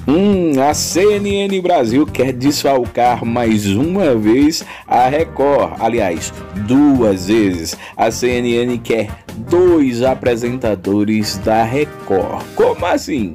A CNN Brasil quer desfalcar mais uma vez a Record. Aliás, duas vezes. A CNN quer 2 apresentadores da Record. Como assim?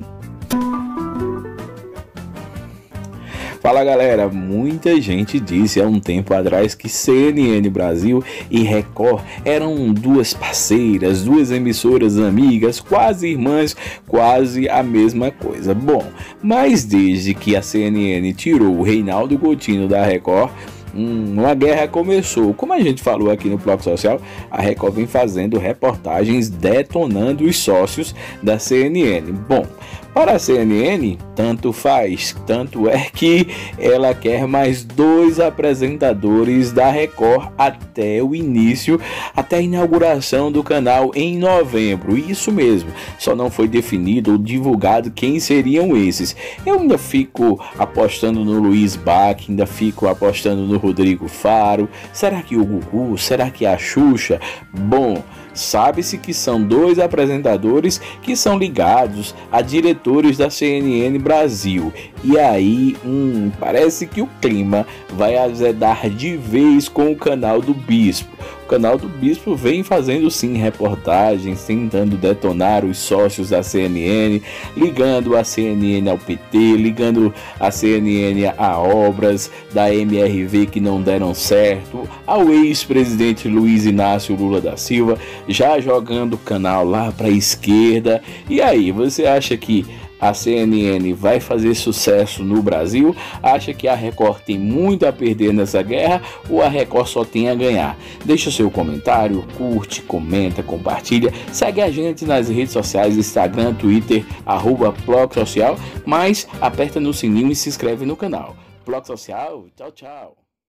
Fala galera, muita gente disse há um tempo atrás que CNN Brasil e Record eram 2 parceiras, 2 emissoras amigas, quase irmãs, quase a mesma coisa. Bom, mas desde que a CNN tirou o Reinaldo Coutinho da Record, uma guerra começou. Como a gente falou aqui no Bloco Social, a Record vem fazendo reportagens detonando os sócios da CNN. Bom, para a CNN, tanto faz, tanto é que ela quer mais 2 apresentadores da Record até o início, até a inauguração do canal em novembro. Isso mesmo, só não foi definido ou divulgado quem seriam esses. Eu ainda fico apostando no Luiz Bach, ainda fico apostando no Rodrigo Faro. Será que o Gugu? Será que a Xuxa? Bom, sabe-se que são 2 apresentadores que são ligados a diretores da CNN Brasil. E aí, parece que o clima vai azedar de vez com o canal do Bispo. O canal do Bispo vem fazendo sim reportagens, tentando detonar os sócios da CNN, ligando a CNN ao PT, ligando a CNN a obras da MRV que não deram certo, ao ex-presidente Luiz Inácio Lula da Silva, já jogando o canal lá para a esquerda. E aí, você acha que a CNN vai fazer sucesso no Brasil? Acha que a Record tem muito a perder nessa guerra ou a Record só tem a ganhar? Deixa seu comentário, curte, comenta, compartilha, segue a gente nas redes sociais, Instagram, Twitter, @Bloco Social, mas aperta no sininho e se inscreve no canal. Bloco Social, tchau, tchau.